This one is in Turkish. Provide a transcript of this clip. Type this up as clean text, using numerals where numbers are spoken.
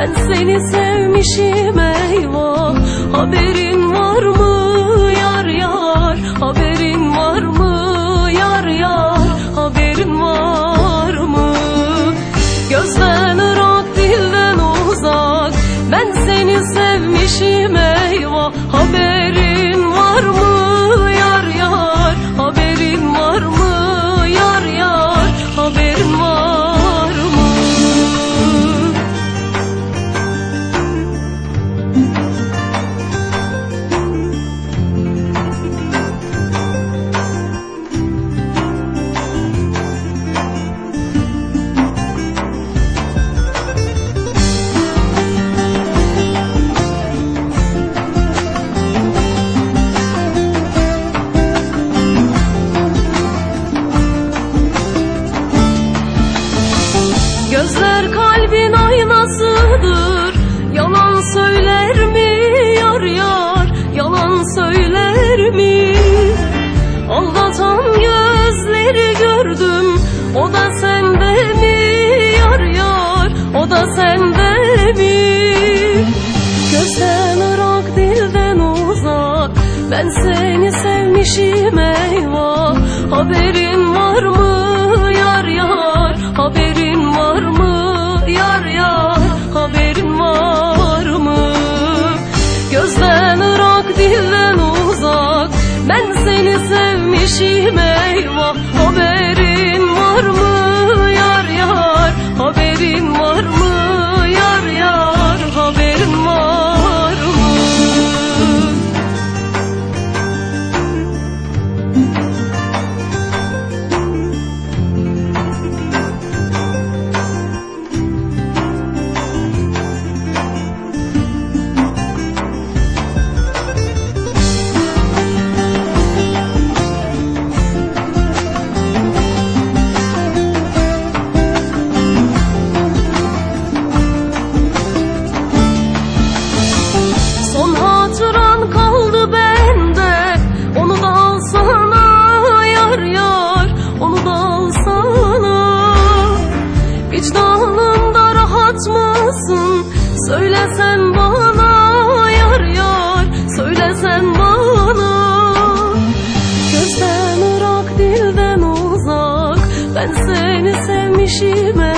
Ben seni sevmişim eyvah. Haberin var mı yar yar? Haberin var mı yar yar? Haberin var mı? Gözden ırak, dilden uzak, ben seni sevmişim eyvah. Haberin var mı yar yar? Haberin var mı yar yar? Haberin var mı? Gözler kalbin aynasıdır. Yalan söyler mi yar yar? Yalan söyler mi? Aldatan gözleri gördüm, o da sende mi yar yar? O da sende mi? Gözden ırak, dilden uzak, ben seni sevmişim eyvah. Haberin var mı yar yar? Haberin var mı yar yar? Haberin var mı? Gözden ırak, dilden uzak, ben seni sevmişim eyvah. Haberin var mı yar yar? Haberin var mı yar yar? Haberin var mı? Son hatıran kaldı bende, onu da alsana yar yar, onu da alsana. Vicdanında rahat mısın? Söylesen bana yar yar, söylesen bana. Gözden ırak, dilden uzak, ben seni sevmişim